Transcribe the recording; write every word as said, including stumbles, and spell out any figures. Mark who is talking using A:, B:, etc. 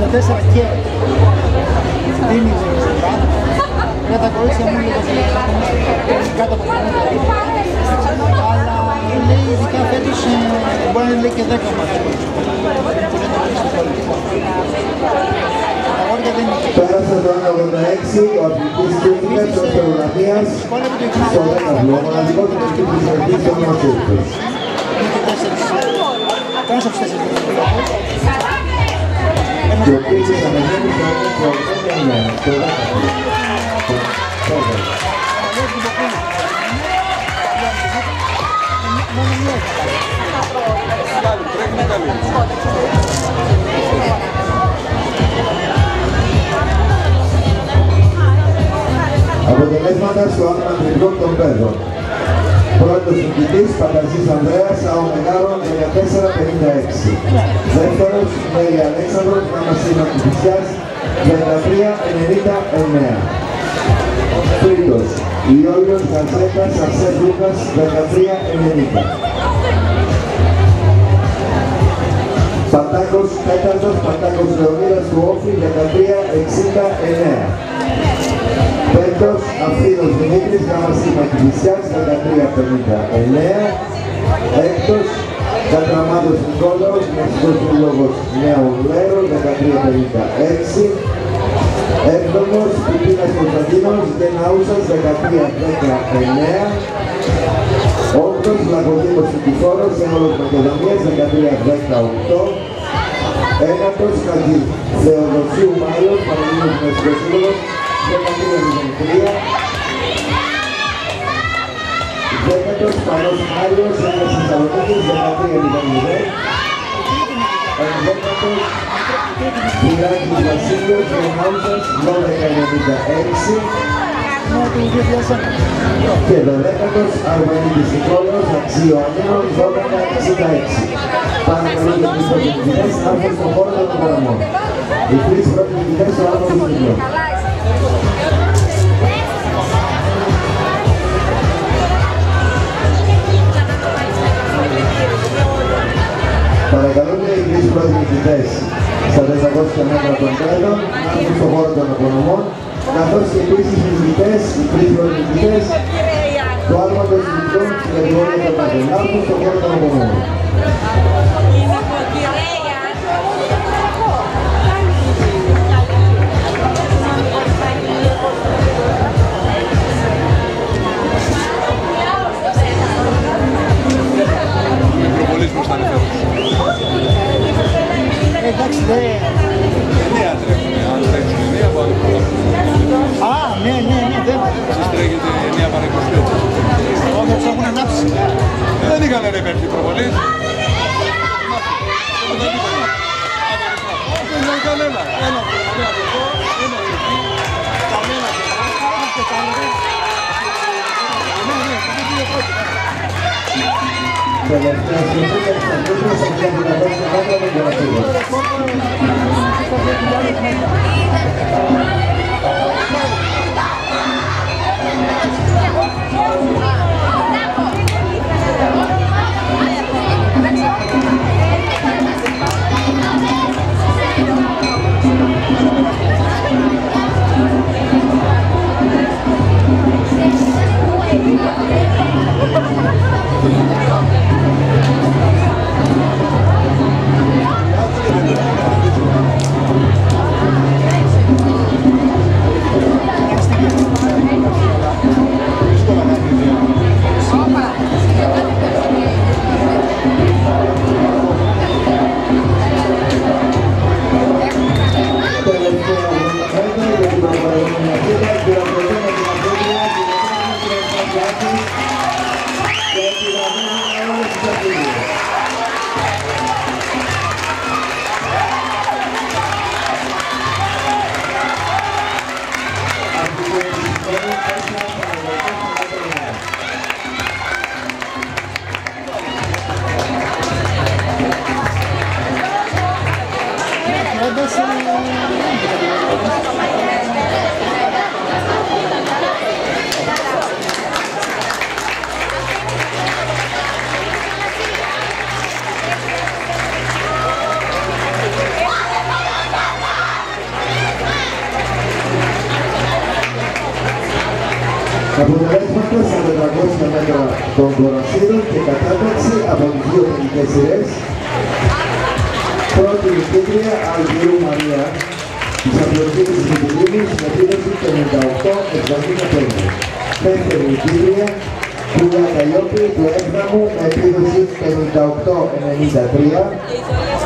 A: τέσσερα και δίνει για τα κορίτσια μου λίγο κάτω από το αλλά λέει ειδικά φέτος μπορεί να λέει και δέκα μάτια.
B: Πέρασε το ένα ογδόντα έξι ο αθλητής Κίρκινας της Ορθογραφίας στο δέκατο, ο μοναδικός αθλητής της Ορθογραφίας των Μασίρκος. Και ο Κίρκινας ανεβαίνει στο ογδόντα εννέα, στο δέκατο. Αποτελέσματα στο άθλημα τριπλών των παιδών. Πρώτος νικητής Πανταζής Ανδρέας, ΑΟ Μεγάρων δεκατέσσερα πενήντα έξι. Δεύτερος Μέρη Αλέξανδρος, Ναμασίνα Κηφισιάς δεκατρία ενενήντα εννέα. Τρίτος Ιόλιος Γατζέτας Αρσές Λούκας δεκατρία ενενήντα. Πατάκος τέταρτος Πατάκος Λεωνίδας του Όφη δεκατρία εξήντα εννέα. Πέμπτος Αφήνος Δημήτρης Γαμασίμα Κηφισιάς δεκατρία πενήντα εννέα. Έκτος Κατραμάδος Νικόλαος Μεσικός Σύλλογος Νέου Λέρου δεκατρία πενήντα έξι. Έβδομος Πιτίνας Κωνσταντίνος Γενναούσας δεκατρία δεκαεννέα. Όκτος Λαγοδήμος Νικηφόρος Ένολος Μακεδονίας δεκατρία δεκαοκτώ. Ένατος Χατζη Θεοδοσίου Μάιος Πανελλήνιος Μεσικός Σύλλογος δεκατρία τρία. Δέκατος Πανός Μάριος Έλληνας Θεσσαλονίκης δεκατρία μηδέν. Ενδέκατος Πυράκης Βασίλειος Γεννάουσας δώδεκα ενενήντα έξι. Και δωδέκατος Αρβανίτης Νικόλαος Αξίου Ανέων δώδεκα εξήντα έξι. Παρακαλώ για τους πρώτους νικητές να έρθουν στον χώρο των υποδομών. Οι τρεις πρώτοι νικητές στο άτομο του Νικητών. Παρακαλούνται οι τρεις πρώτοι νικητές στα τετρακόσια μέτρα των τρέντων να έρθουν στον χώρο των υποδομών, καθώς και επίσης οι νικητές, οι τρεις πρώτοι νικητές του άλματος νικητών στην κατηγορία των τρέντων να έρθουν στον χώρο των υποδομών.
A: Εντάξει, δεν...
C: Εννέα τρέχουνε, αν τρέξουν εννέα πάνω από όλα.
A: Α, ναι, ναι, ναι, δεν...
C: Εσείς τρέχετε εννέα πάνω είκοσι πέντε.
A: Όχι, τους έχουν ανάψει.
C: Δεν είχανε ρε πέφτει προβολής. Δεν ήταν κανένα. Ένα προβολή από εδώ, ένα εκεί. Καμένα και εδώ, και τα άλλα. Ναι, ναι, αυτό είναι πρώτη.
B: Τελευταία στιγμή θα εξαρτήτως από την αντιλαβές του κάτω των γραφείων. Αποτελέσματα στα τετρακόσια μέτρα των κορασίδων και κατάταξη από τις δύο τελικές σειρές. Πρώτη νικήτρια Αλγυρού Μαρία της Απλωτικής της Μητυλίνης με επίδοση πενήντα οκτώ εβδομήντα πέντε. Δεύτερη νικήτρια Κούλα Καλλιόπη του Έφραμου με επίδοση πενήντα οκτώ ενενήντα τρία.